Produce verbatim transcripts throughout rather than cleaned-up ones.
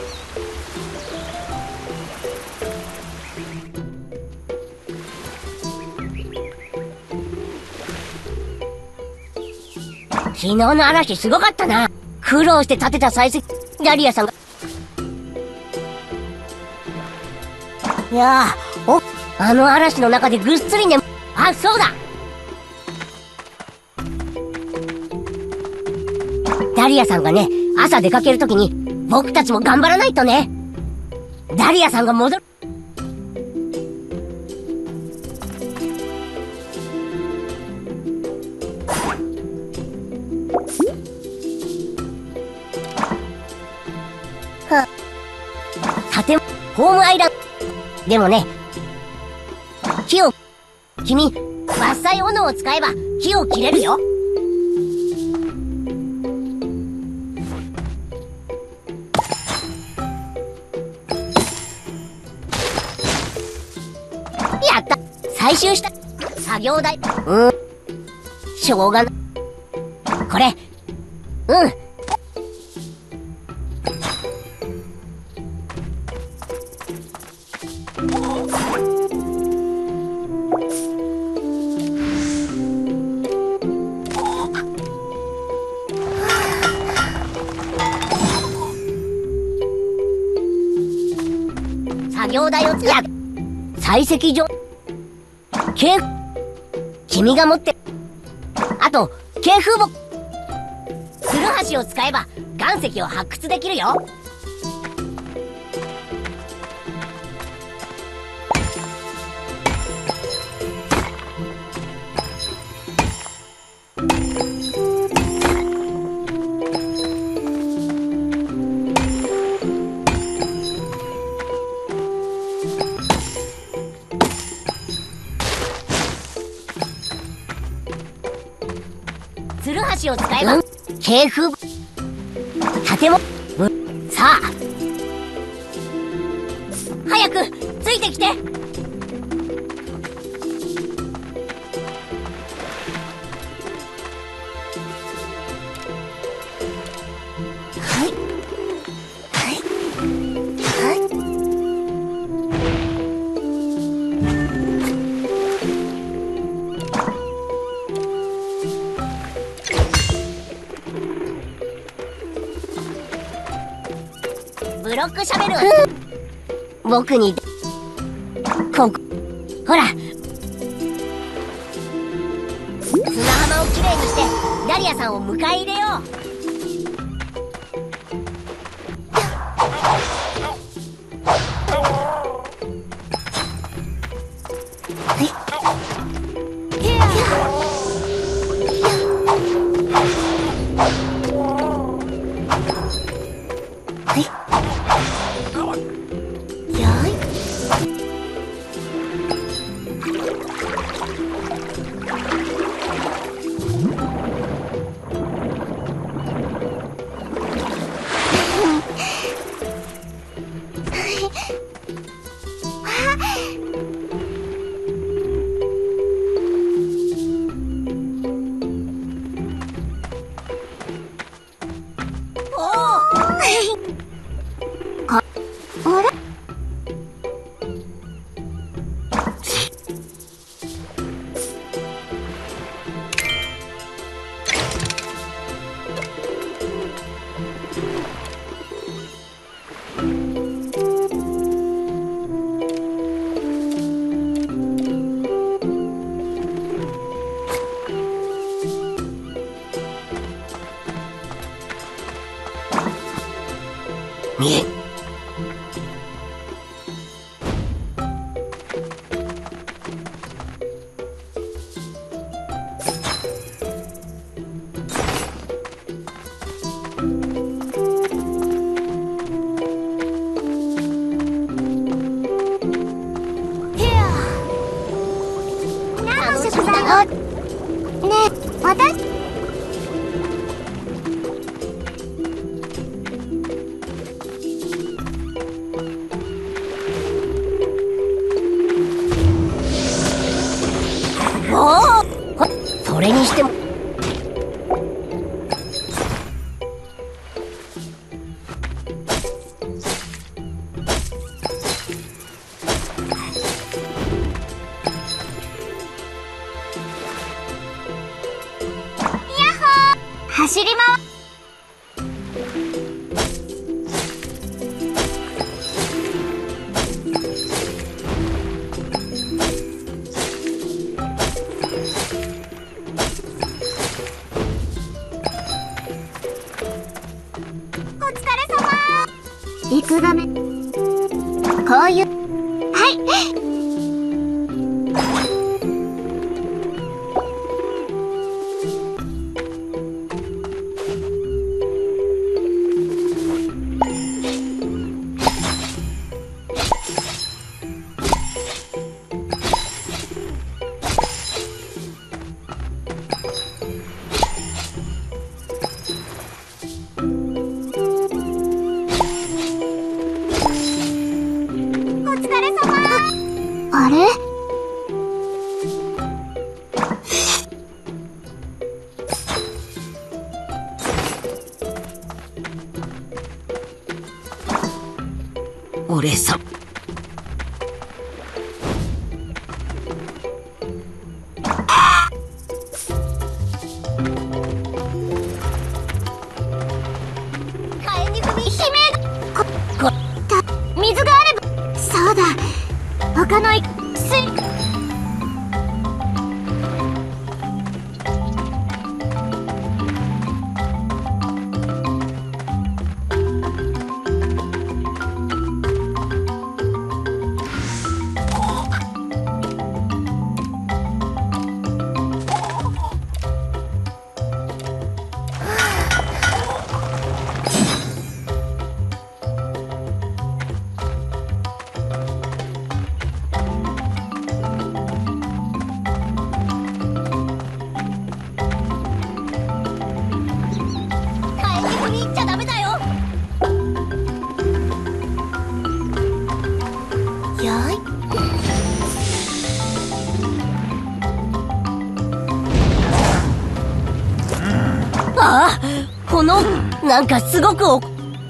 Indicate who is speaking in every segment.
Speaker 1: 昨日の嵐すごかったな。苦労して建てた採石ダリアさんが。いやー、お、あの嵐の中でぐっすりね。あ、そうだ。ダリアさんがね、朝出かけるときに僕たちも頑張らないとね。ダリアさんが戻る。建物、ホームアイランド。でもね、木を、君、伐採斧を使えば木を切れるよ。やった。採集した。作業台。うん。しょうがない。これ。うん。作業台を使って採石場。警君が持ってあと警風木ツルハシを使えば岩石を発掘できるよ。ツルハシを使えば、うん、警風建物、うん、さあ早くついてきて。はいブロックシャベル、うん、僕にここほら砂浜をきれいにしてダリアさんを迎え入れよう。見えそれにしても
Speaker 2: 肉がめ、こういう、はい。あれ？
Speaker 1: 俺さん。
Speaker 2: 火炎に踏み姫こ、こ、た、水があれば。そうだ。他のい、水。
Speaker 1: ああ、このなんかすごくお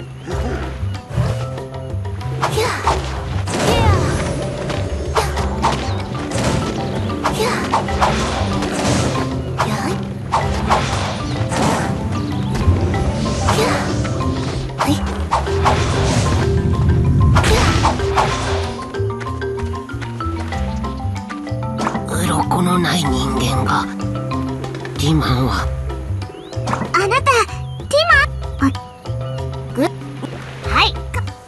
Speaker 1: 鱗のない人間がティマンは
Speaker 2: あなた、ティマン。ぐ、はい。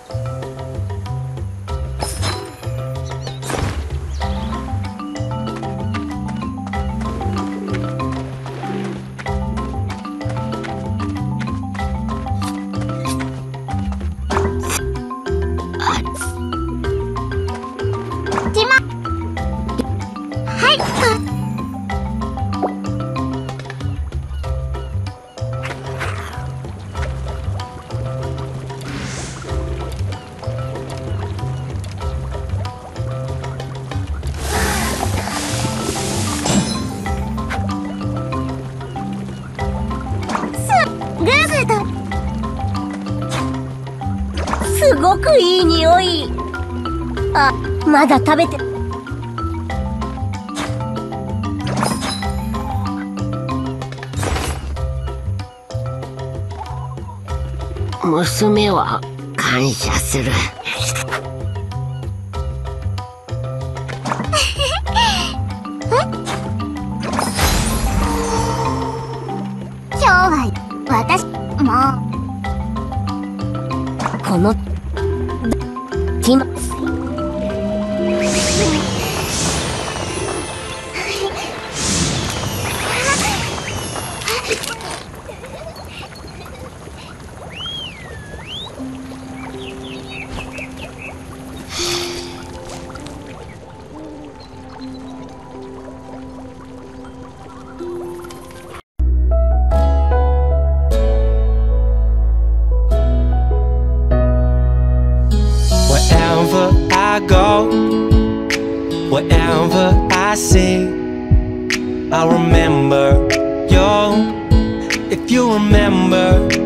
Speaker 2: ティマン。はい。グーグーと
Speaker 1: すごくいい匂い。あ、まだ食べて。娘は感謝する。
Speaker 2: 今日は私も
Speaker 1: うこのティマ
Speaker 3: Wherever I go, wherever I see, I remember you. If you remember